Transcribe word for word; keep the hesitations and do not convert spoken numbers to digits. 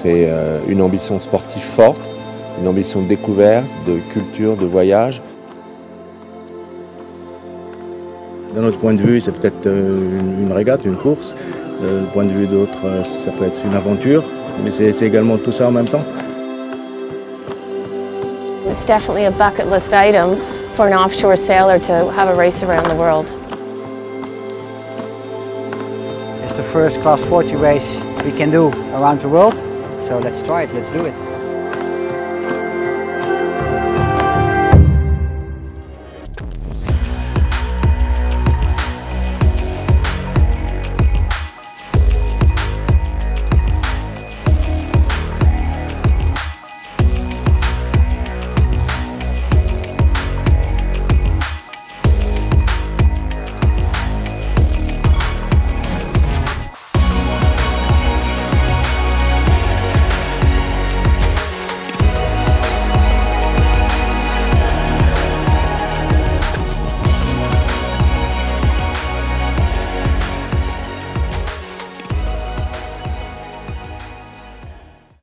C'est une ambition sportive forte, une ambition de découverte, de culture, de voyage. D'un autre point de vue, c'est peut-être une régate, une course. Du point de vue d'autres, ça peut être une aventure, mais c'est également tout ça en même temps. It's definitely a bucket list item for an offshore sailor to have a race around the world. It's the first class forty race we can do around the world, so let's try it, let's do it.